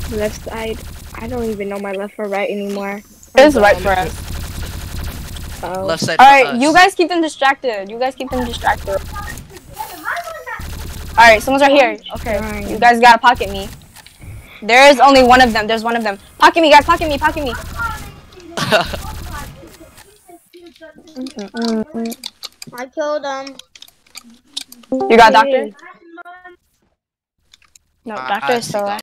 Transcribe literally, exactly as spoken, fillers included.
Left side. I don't even know my left or right anymore. It's right for us. Oh. Left side All for right, us. you guys keep them distracted. You guys keep them distracted. All right, someone's right here. Okay, Trying. you guys gotta pocket me. There is only one of them. There's one of them. Pocket me, guys. Pocket me. Pocket me. Mm -mm -mm. I killed him. You got Hey. doctor? No, I- doctor I is see still that. alive.